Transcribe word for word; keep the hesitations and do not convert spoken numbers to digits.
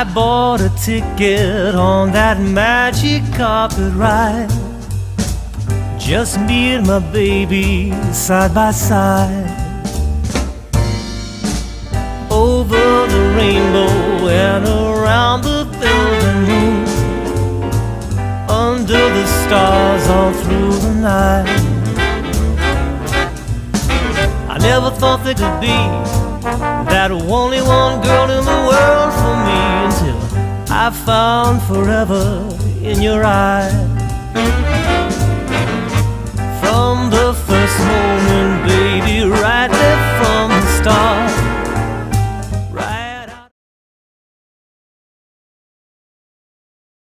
I bought a ticket on that magic carpet ride. Just me and my baby side by side. Over the rainbow and around the golden moon, under the stars all through the night. I never thought there could be that only one girl in the world for me, until I found forever in your eyes.